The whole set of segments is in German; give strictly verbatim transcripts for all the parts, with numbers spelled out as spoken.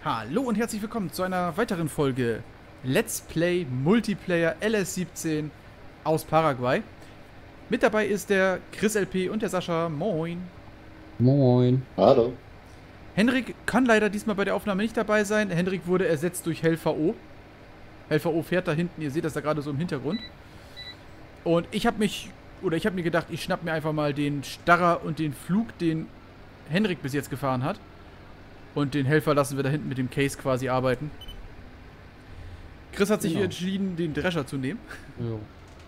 Hallo und herzlich willkommen zu einer weiteren Folge Let's Play Multiplayer L S siebzehn aus Paraguay. Mit dabei ist der Chris L P und der Sascha. Moin. Moin. Hallo. Henrik kann leider diesmal bei der Aufnahme nicht dabei sein. Henrik wurde ersetzt durch Helfer O. Helfer O fährt da hinten, ihr seht das da gerade so im Hintergrund. Und ich habe mich, oder ich habe mir gedacht, ich schnapp mir einfach mal den Starrer und den Flug, den Henrik bis jetzt gefahren hat. Und den Helfer lassen wir da hinten mit dem Case quasi arbeiten. Chris hat sich Genau. entschieden, den Drescher zu nehmen. Jo.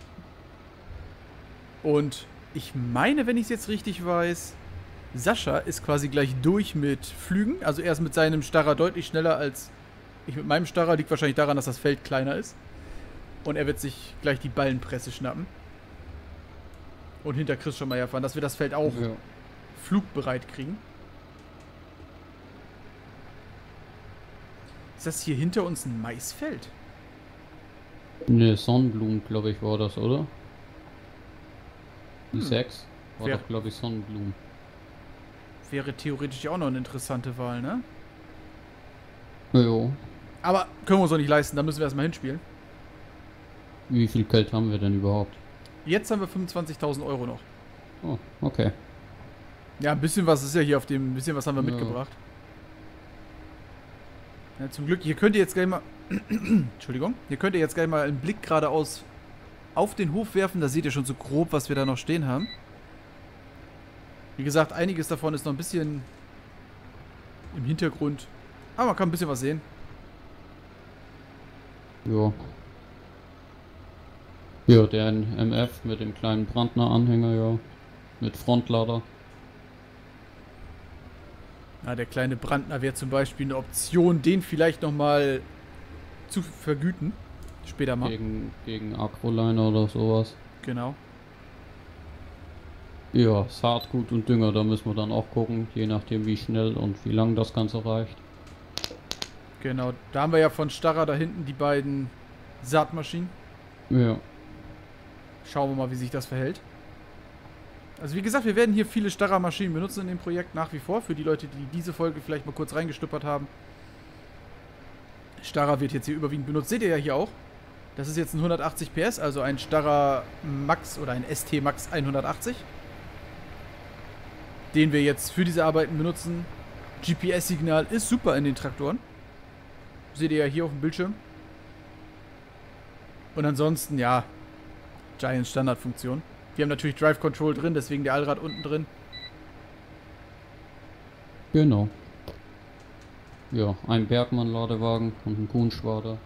Und ich meine, wenn ich es jetzt richtig weiß, Sascha ist quasi gleich durch mit Flügen. Also er ist mit seinem Starrer deutlich schneller als ich mit meinem Starrer. Liegt wahrscheinlich daran, dass das Feld kleiner ist. Und er wird sich gleich die Ballenpresse schnappen. Und hinter Chris schon mal herfahren, dass wir das Feld auch Ja. flugbereit kriegen. Ist das hier hinter uns ein Maisfeld? Ne, Sonnenblumen, glaube ich, war das, oder? Die Hm. sechs war Wer- doch, glaube ich, Sonnenblumen. Wäre theoretisch auch noch eine interessante Wahl, ne? Jo. Aber können wir uns doch nicht leisten, da müssen wir erstmal hinspielen. Wie viel Geld haben wir denn überhaupt? Jetzt haben wir fünfundzwanzigtausend Euro noch. Oh, okay. Ja, ein bisschen was ist ja hier auf dem, ein bisschen was haben wir Ja. mitgebracht. Ja, zum Glück, hier könnt ihr jetzt gleich mal, Entschuldigung, hier könnt ihr jetzt gleich mal einen Blick geradeaus auf den Hof werfen, da seht ihr schon so grob, was wir da noch stehen haben. Wie gesagt, einiges davon ist noch ein bisschen im Hintergrund, aber man kann ein bisschen was sehen. Ja. Ja, der M F mit dem kleinen Brandner-Anhänger, ja. Mit Frontlader. Ja, der kleine Brandner wäre zum Beispiel eine Option, den vielleicht nochmal zu vergüten. Später mal. Gegen, gegen Agroliner oder sowas. Genau. Ja, Saatgut und Dünger, da müssen wir dann auch gucken, je nachdem wie schnell und wie lang das Ganze reicht. Genau. Da haben wir ja von Starrer da hinten die beiden Saatmaschinen. Ja. Schauen wir mal, wie sich das verhält. Also wie gesagt, wir werden hier viele Starrer-Maschinen benutzen in dem Projekt nach wie vor. Für die Leute, die diese Folge vielleicht mal kurz reingestuppert haben. Starrer wird jetzt hier überwiegend benutzt. Seht ihr ja hier auch. Das ist jetzt ein hundertachtzig P S, also ein Starrer Max oder ein S T Max hundertachtzig. Den wir jetzt für diese Arbeiten benutzen. G P S-Signal ist super in den Traktoren. Seht ihr ja hier auf dem Bildschirm. Und ansonsten, ja, Giant Standardfunktion. Wir haben natürlich Drive Control drin, deswegen der Allrad unten drin. Genau. Ja, ein Bergmann-Ladewagen und ein Kuhnschwader.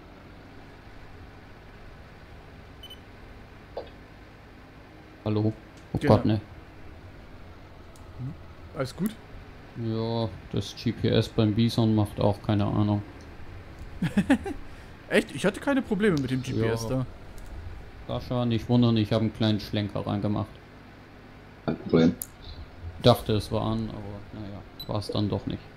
Hallo? Oh Genau. Gott, ne. Alles gut? Ja, das G P S beim Bison macht auch keine Ahnung. Echt? Ich hatte keine Probleme mit dem G P S Ja. da. Sascha, nicht wundern, ich habe einen kleinen Schlenker reingemacht. Kein Problem. Dachte, es war an, aber naja, war es dann doch nicht.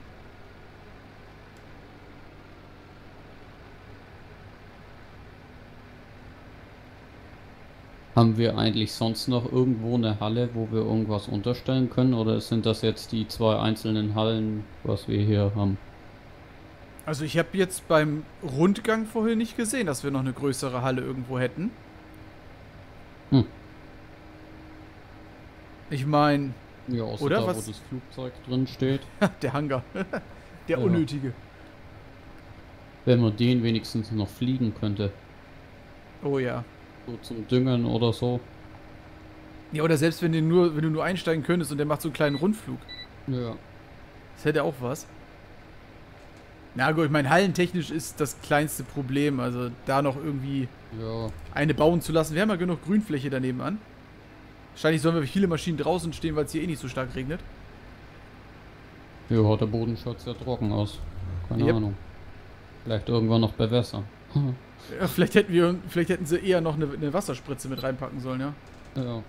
Haben wir eigentlich sonst noch irgendwo eine Halle, wo wir irgendwas unterstellen können? Oder sind das jetzt die zwei einzelnen Hallen, was wir hier haben? Also ich habe jetzt beim Rundgang vorhin nicht gesehen, dass wir noch eine größere Halle irgendwo hätten. Hm. Ich meine, Ja, außer Oder da, was- wo das Flugzeug drin steht. der Hangar. Der Ja. unnötige. Wenn man den wenigstens noch fliegen könnte. Oh ja. So zum Düngen oder so. Ja, oder selbst wenn, den nur, wenn du nur einsteigen könntest und der macht so einen kleinen Rundflug. Ja. Das hätte auch was. Na gut, ich meine, hallentechnisch ist das kleinste Problem. Also da noch irgendwie Ja. eine bauen zu lassen. Wir haben ja genug Grünfläche daneben an. Wahrscheinlich sollen wir viele Maschinen draußen stehen, weil es hier eh nicht so stark regnet. Ja, der Boden schaut sehr trocken aus. Keine Yep. Ahnung. Vielleicht irgendwann noch bewässern. Ja, vielleicht hätten wir, vielleicht hätten sie eher noch eine, eine Wasserspritze mit reinpacken sollen, ja. Ja.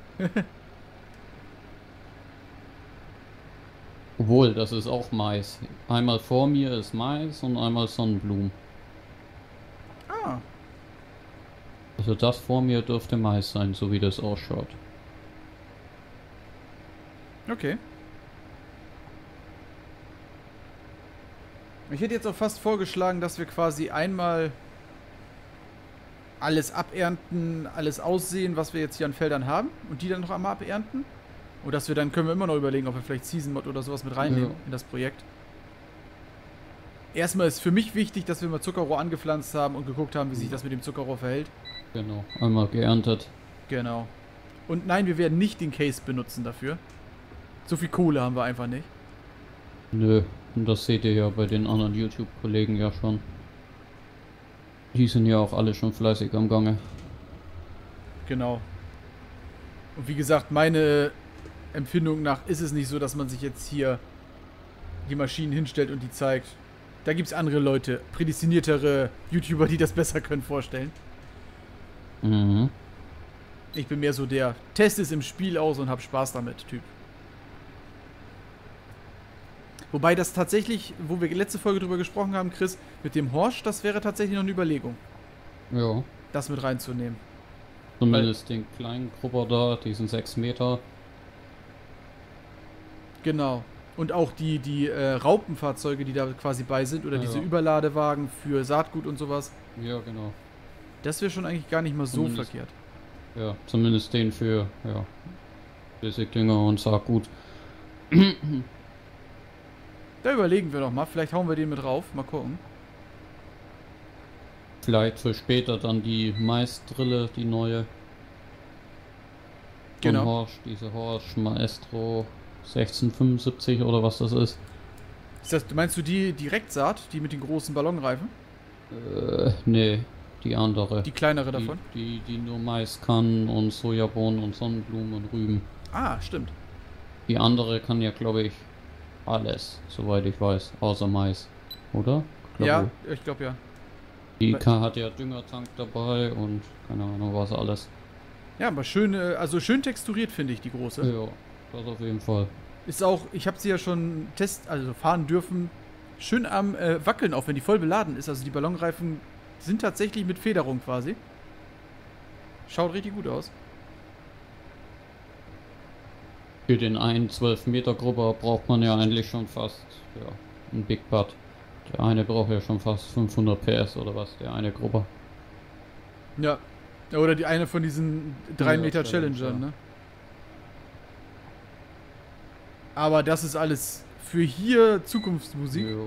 Obwohl, das ist auch Mais. Einmal vor mir ist Mais und einmal Sonnenblumen. Ah, Also das vor mir dürfte Mais sein, so wie das ausschaut. okay. Ich hätte jetzt auch fast vorgeschlagen, dass wir quasi einmal alles abernten, alles aussehen, was wir jetzt hier an Feldern haben und die dann noch einmal abernten. Und dass wir dann, können wir immer noch überlegen, ob wir vielleicht Season Mod oder sowas mit reinnehmen Ja. in das Projekt. Erstmal ist für mich wichtig, dass wir mal Zuckerrohr angepflanzt haben und geguckt haben, wie sich das mit dem Zuckerrohr verhält. Genau, einmal geerntet. Genau. Und nein, wir werden nicht den Case benutzen dafür. So viel Kohle haben wir einfach nicht. Nö, und das seht ihr ja bei den anderen YouTube-Kollegen ja schon. Die sind ja auch alle schon fleißig am Gange. Genau. Und wie gesagt, meine Empfindung nach ist es nicht so, dass man sich jetzt hier die Maschinen hinstellt und die zeigt. Da gibt es andere Leute, prädestiniertere YouTuber, die das besser können, vorstellen. Mhm. Ich bin mehr so der Test es im Spiel aus und hab Spaß damit Typ. Wobei das tatsächlich, wo wir letzte Folge drüber gesprochen haben, Chris, mit dem Horsch, das wäre tatsächlich noch eine Überlegung, Ja, das mit reinzunehmen. zumindest den kleinen Grubber da, diesen sechs Meter. Genau. Und auch die, die äh, Raupenfahrzeuge, die da quasi bei sind, oder Ja, diese ja. Überladewagen für Saatgut und sowas. Ja, genau. Das wäre schon eigentlich gar nicht mal so Zumindest- verkehrt. Ja, zumindest den für, ja, Basic-Dinger und Saatgut. Da überlegen wir noch mal. Vielleicht hauen wir den mit rauf. Mal gucken. Vielleicht für später dann die Mais-Drille, die neue. Genau. Von Horsch, diese Horsch Maestro sechzehnhundertfünfundsiebzig oder was das ist. Ist das, meinst du die Direktsaat, die mit den großen Ballonreifen? Äh, nee, die andere. Die kleinere die, davon? die, die nur Mais kann und Sojabohnen und Sonnenblumen und Rüben. Ah, stimmt. Die andere kann ja, glaube ich, alles, soweit ich weiß, außer Mais, oder? Glaub Ja, ich glaube ja. Die K hat ja Düngertank dabei und keine Ahnung was alles. Ja, aber schön, äh, also schön texturiert finde ich die große. Ja, das auf jeden Fall. Ist auch, ich habe sie ja schon test, also fahren dürfen, schön am äh, Wackeln, auch wenn die voll beladen ist. Also die Ballonreifen sind tatsächlich mit Federung quasi. Schaut richtig gut aus. Für den einen zwölf Meter Grubber braucht man ja eigentlich schon fast, ja, ein Big Butt. Der eine braucht ja schon fast fünfhundert P S oder was, der eine Grubber. Ja. Ja, oder die eine von diesen drei Ja, Meter Challenger. Challengern, ne? Aber das ist alles für hier Zukunftsmusik. Jo.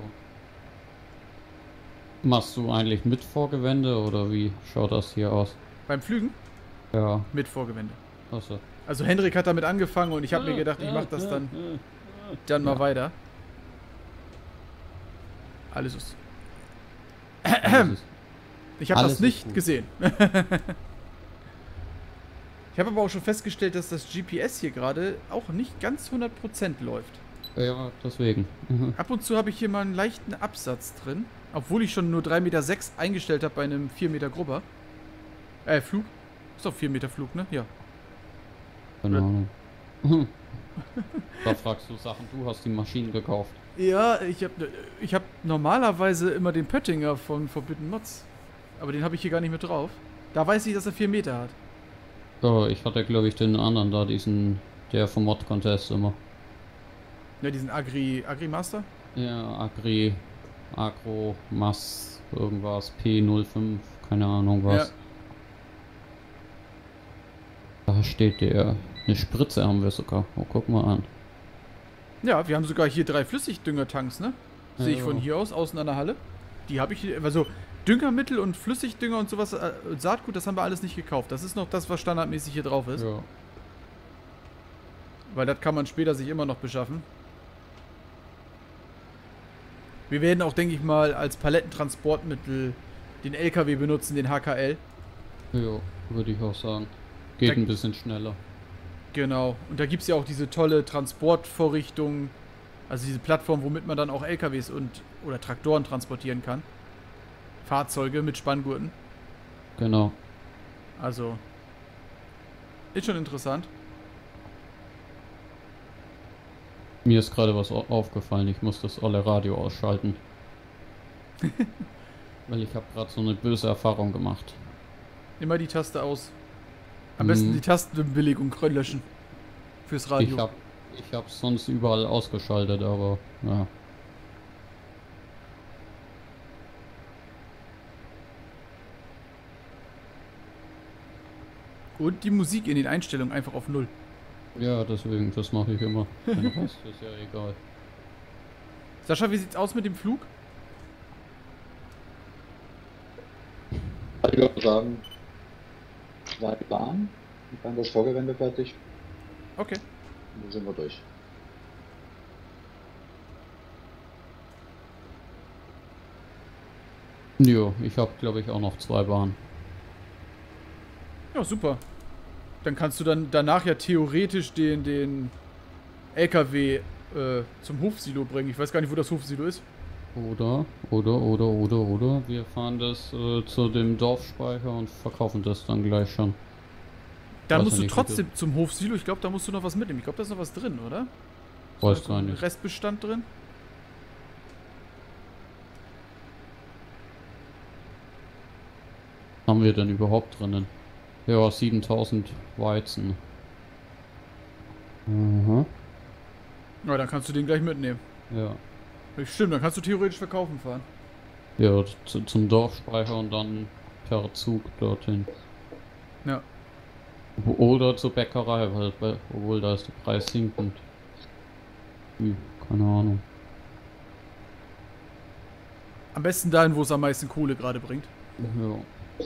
Machst du eigentlich mit Vorgewende oder wie schaut das hier aus? Beim Flügen Ja, mit Vorgewende. achso. Also Hendrik hat damit angefangen und ich habe mir gedacht, ich mache das dann, dann mal Ja. weiter. Alles ist... Das ist- Ich habe Alles das ist nicht gut. gesehen. Ich habe aber auch schon festgestellt, dass das G P S hier gerade auch nicht ganz hundert Prozent läuft. Ja, deswegen. Mhm. Ab und zu habe ich hier mal einen leichten Absatz drin. Obwohl ich schon nur drei Meter sechs eingestellt habe bei einem vier Meter Grubber. Äh, Flug. Ist doch vier Meter Flug, ne? Ja. Keine Ahnung. Da fragst du Sachen, du hast die Maschinen gekauft. Ja, ich habe ich hab normalerweise immer den Pöttinger von Forbidden Mods. Aber den habe ich hier gar nicht mit drauf. Da weiß ich, dass er vier Meter hat. Oh, ich hatte glaube ich den anderen da, diesen, der vom Mod Contest immer. Ja, diesen Agri, Agri Master. Ja, Agri, Agro, Mass, irgendwas, P null fünf, keine Ahnung was. Da steht der. Eine Spritze haben wir sogar. Oh, guck mal an. Ja, wir haben sogar hier drei Flüssigdüngertanks, ne? Sehe ich Ja. von hier aus, außen an der Halle. Die habe ich hier, also Düngermittel und Flüssigdünger und sowas, äh, Saatgut, das haben wir alles nicht gekauft. Das ist noch das, was standardmäßig hier drauf ist. Ja. Weil das kann man später sich immer noch beschaffen. Wir werden auch, denke ich mal, als Palettentransportmittel den L K W benutzen, den H K L. Ja, würde ich auch sagen. Geht Da- ein bisschen schneller. Genau. Und da gibt es ja auch diese tolle Transportvorrichtung, also diese Plattform, womit man dann auch L K Ws und oder Traktoren transportieren kann. Fahrzeuge mit Spanngurten. Genau. Also ist schon interessant. Mir ist gerade was au- aufgefallen. Ich muss das olle Radio ausschalten. Weil ich habe gerade so eine böse Erfahrung gemacht. Immer die Taste aus. Am Mhm. besten die Tastenbelegung löschen. Fürs Radio. Ich habe ich hab sonst überall ausgeschaltet, aber ja. Und die Musik in den Einstellungen einfach auf null. Ja, deswegen, das mache ich immer. Den Rest ist ja egal. Sascha, wie sieht's aus mit dem Flug? Ich würde sagen, zwei Bahn, und dann das Vorgewende fertig, Okay. und dann sind wir durch. Jo, ich habe glaube ich auch noch zwei Bahnen. Ja, super. Dann kannst du dann danach ja theoretisch den, den L K W äh, zum Hofsilo bringen. Ich weiß gar nicht, wo das Hofsilo ist. Oder, oder, oder, oder, oder, wir fahren das äh, zu dem Dorfspeicher und verkaufen das dann gleich schon. Da Weiß musst ja du nicht, trotzdem zum Hofsilo. Ich glaube, da musst du noch was mitnehmen. Ich glaube, da ist noch was drin, oder? Weiß So gar ein nicht. Restbestand drin. Haben wir denn überhaupt drinnen? Ja, siebentausend Weizen. Mhm. Ja, dann kannst du den gleich mitnehmen. Ja. Stimmt, dann kannst du theoretisch verkaufen fahren. Ja, zu, zum Dorfspeicher und dann per Zug dorthin. Ja. Oder zur Bäckerei, weil, weil obwohl da ist der Preis sinkend. Hm, keine Ahnung. Am besten dahin, wo es am meisten Kohle gerade bringt. Ja.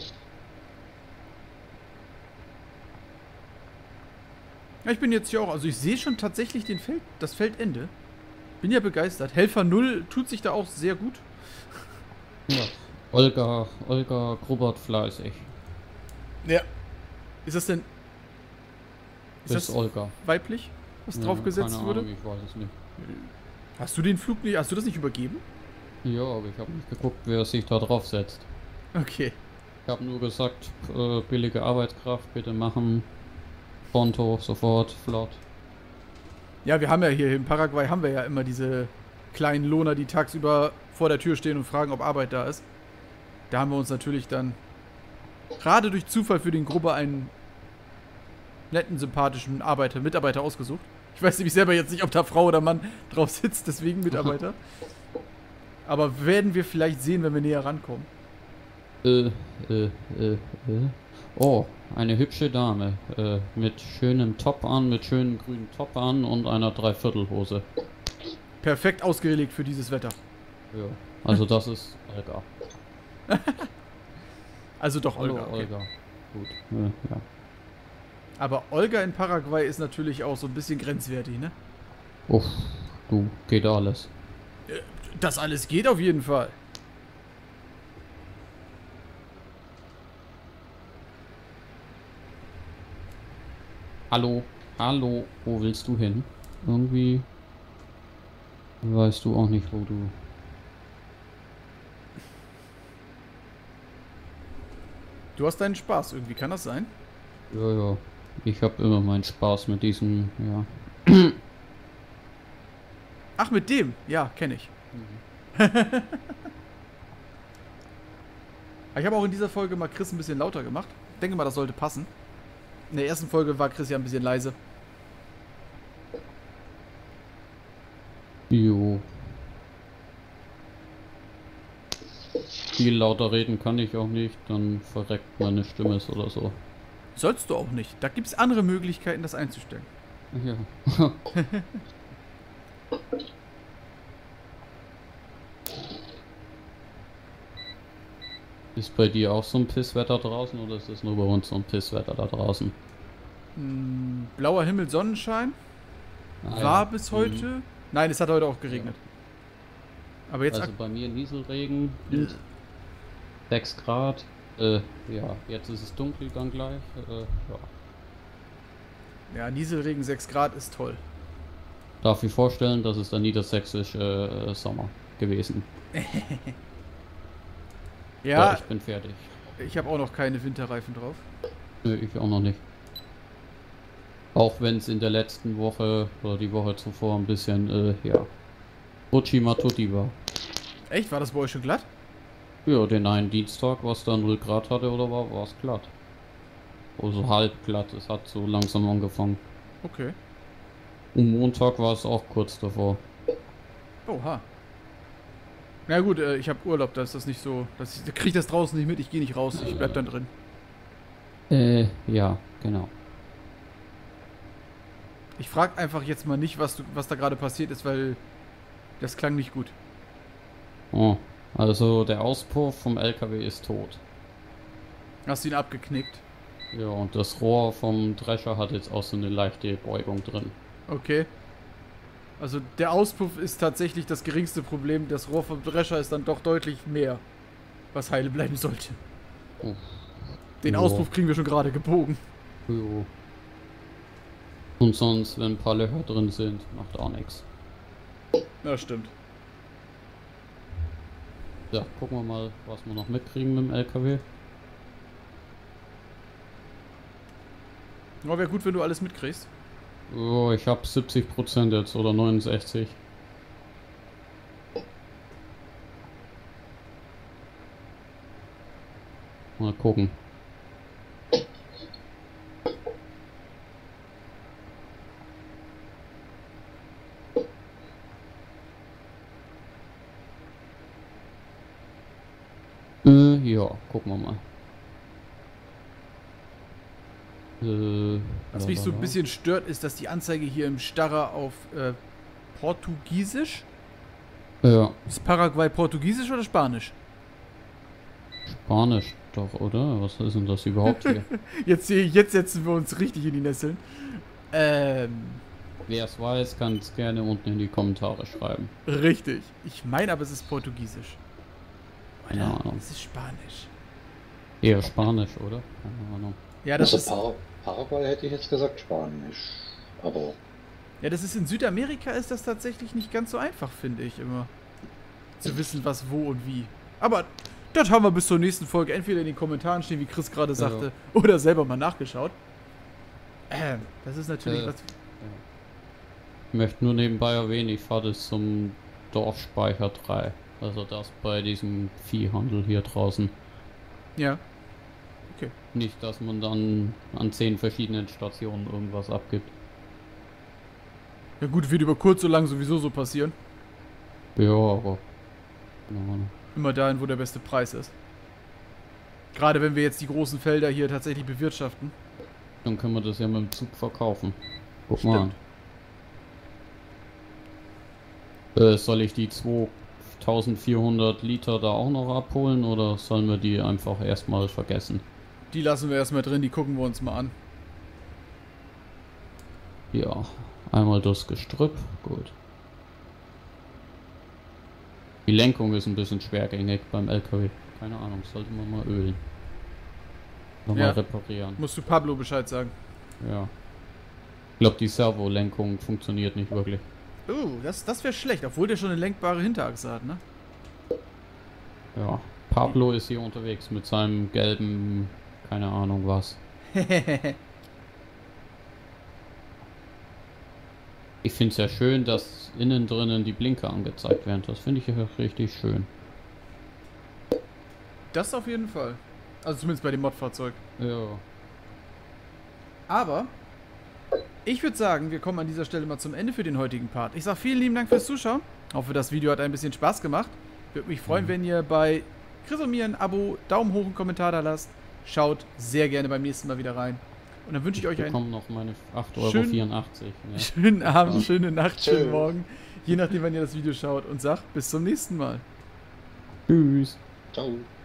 Ja, ich bin jetzt hier auch, also ich sehe schon tatsächlich den Feld, das Feldende. Bin ja begeistert. Helfer null tut sich da auch sehr gut. Ja. Olga, Olga Grubert fleißig. Ja. Ist das denn... Ist Ist das Olga. weiblich, was Ja, draufgesetzt keine wurde? Ahnung, ich weiß es nicht. Hast du den Flug nicht, hast du das nicht übergeben? Ja, aber ich habe nicht geguckt, wer sich da drauf setzt. Okay. Ich habe nur gesagt, äh, billige Arbeitskraft bitte machen. Pronto, sofort, flott. Ja, wir haben ja hier in Paraguay haben wir ja immer diese kleinen Lohner, die tagsüber vor der Tür stehen und fragen, ob Arbeit da ist. Da haben wir uns natürlich dann gerade durch Zufall für den Grubber einen netten, sympathischen Arbeiter, Mitarbeiter ausgesucht. Ich weiß nämlich selber jetzt nicht, ob da Frau oder Mann drauf sitzt, deswegen Mitarbeiter. Aber werden wir vielleicht sehen, wenn wir näher rankommen. Äh, äh, äh, äh. Oh, eine hübsche Dame. Äh, mit schönem Top an, mit schönem grünen Top an und einer Dreiviertelhose. Perfekt ausgelegt für dieses Wetter. Ja. Also das ist Olga. Also doch Hallo Olga. Okay. Olga. Gut. Äh, ja. Aber Olga in Paraguay ist natürlich auch so ein bisschen grenzwertig, ne? Uff, du, geht alles. Das alles geht auf jeden Fall. Hallo, hallo, wo willst du hin? Irgendwie weißt du auch nicht, wo du... Du hast deinen Spaß irgendwie, kann das sein? Ja, ja, ich habe immer meinen Spaß mit diesem, ja. Ach, mit dem? Ja, kenne ich. Ich habe auch in dieser Folge mal Chris ein bisschen lauter gemacht. Ich denke mal, das sollte passen. In der ersten Folge war Chris ja ein bisschen leise. Jo. Viel lauter reden kann ich auch nicht, dann verreckt meine Stimme es oder so. Sollst du auch nicht. Da gibt es andere Möglichkeiten, das einzustellen. Ja. Ist bei dir auch so ein Pisswetter draußen oder ist es nur bei uns so ein Pisswetter da draußen? Hm, blauer Himmel, Sonnenschein. Ah, War ja. bis heute. Nein, es hat heute auch geregnet. Aber jetzt Also ak- bei mir Nieselregen, Wind, sechs Grad. Äh, ja, jetzt ist es dunkel dann gleich. Äh, ja. ja, Nieselregen sechs Grad ist toll. Darf ich vorstellen, das ist der niedersächsische äh, Sommer gewesen. Ja, ich bin fertig. ich habe auch noch keine Winterreifen drauf. Nö, ich auch noch nicht. Auch wenn es in der letzten Woche oder die Woche zuvor ein bisschen, äh, ja, Rutschi Matutti war. Echt? War das bei euch schon glatt? Ja, den einen Dienstag, was da null Grad hatte oder war, war es glatt. Also halb glatt, es hat so langsam angefangen. Okay. Und Montag war es auch kurz davor. Oha. Na gut, äh, ich habe Urlaub, da ist das nicht so. Das, ich kriege das draußen nicht mit, ich gehe nicht raus, ich bleib dann drin. Äh, ja, genau. Ich frage einfach jetzt mal nicht, was, du, was da gerade passiert ist, weil das klang nicht gut. Oh, also der Auspuff vom L K W ist tot. Hast du ihn abgeknickt? Ja, und das Rohr vom Drescher hat jetzt auch so eine leichte Beugung drin. Okay. Also der Auspuff ist tatsächlich das geringste Problem. Das Rohr vom Drescher ist dann doch deutlich mehr, was heile bleiben sollte. Oh. Den Jo. Auspuff kriegen wir schon gerade gebogen. Jo. Und sonst, wenn ein paar Löcher drin sind, macht auch nichts. Ja, stimmt. Ja, gucken wir mal, was wir noch mitkriegen mit dem L K W. Aber wäre gut, wenn du alles mitkriegst. Oh, ich habe siebzig Prozent jetzt oder neunundsechzig. Mal gucken. Äh, ja, gucken wir mal. Äh, Was mich so ein bisschen stört, ist, dass die Anzeige hier im Starrer auf äh, Portugiesisch. Ja, Ist Paraguay Portugiesisch oder Spanisch? Spanisch doch, oder? Was ist denn das überhaupt hier? Jetzt, jetzt setzen wir uns richtig in die Nesseln. Ähm, Wer es weiß, kann es gerne unten in die Kommentare schreiben. richtig. Ich meine aber, es ist Portugiesisch. Keine Oder? Ahnung. Es ist Spanisch. Eher Spanisch, oder? Keine Ahnung. Ja, das ist, Also Par Paraguay hätte ich jetzt gesagt Spanisch. Aber ja, das ist in Südamerika ist das tatsächlich nicht ganz so einfach, finde ich immer. Zu wissen, was wo und wie. Aber das haben wir bis zur nächsten Folge entweder in den Kommentaren stehen, wie Chris gerade sagte, Ja. oder selber mal nachgeschaut. Ähm, das ist natürlich Äh. was. Ich möchte nur nebenbei erwähnen, ich fahre das zum Dorfspeicher drei. Also das bei diesem Viehhandel hier draußen. Ja. Nicht, dass man dann an zehn verschiedenen Stationen irgendwas abgibt. Ja gut, wird über kurz oder lang sowieso so passieren. Ja, aber... keine Ahnung. Immer dahin, wo der beste Preis ist. Gerade wenn wir jetzt die großen Felder hier tatsächlich bewirtschaften. Dann können wir das ja mit dem Zug verkaufen. Guck Stimmt. mal an. Äh, soll ich die zweitausendvierhundert Liter da auch noch abholen oder sollen wir die einfach erstmal vergessen? Die lassen wir erstmal drin, die gucken wir uns mal an. Ja, einmal das Gestrüpp, gut. Die Lenkung ist ein bisschen schwergängig beim L K W. Keine Ahnung, sollte man mal ölen. Nochmal Ja. reparieren. Musst du Pablo Bescheid sagen. Ja. Ich glaube, die Servolenkung funktioniert nicht wirklich. Oh, das, das wäre schlecht, obwohl der schon eine lenkbare Hinterachse hat, ne? Ja. Pablo ist hier unterwegs mit seinem gelben, keine Ahnung was. Ich finde es ja schön, dass innen drinnen die Blinker angezeigt werden. Das finde ich ja richtig schön. Das auf jeden Fall. Also zumindest bei dem Modfahrzeug. Ja. Aber ich würde sagen, wir kommen an dieser Stelle mal zum Ende für den heutigen Part. Ich sage vielen lieben Dank fürs Zuschauen. Hoffe, das Video hat ein bisschen Spaß gemacht. Würde mich freuen, Mhm. wenn ihr bei Chris und mir ein Abo, Daumen hoch und Kommentar da lasst. Schaut sehr gerne beim nächsten Mal wieder rein. Und dann wünsche ich euch Ich einen bekomme noch meine acht Euro Schön- vierundachtzig. Ne? schönen Abend, Ja. schöne Nacht, schönen Tschüss. Morgen. Je nachdem, wann ihr das Video schaut. Und sag bis zum nächsten Mal. Tschüss. ciao.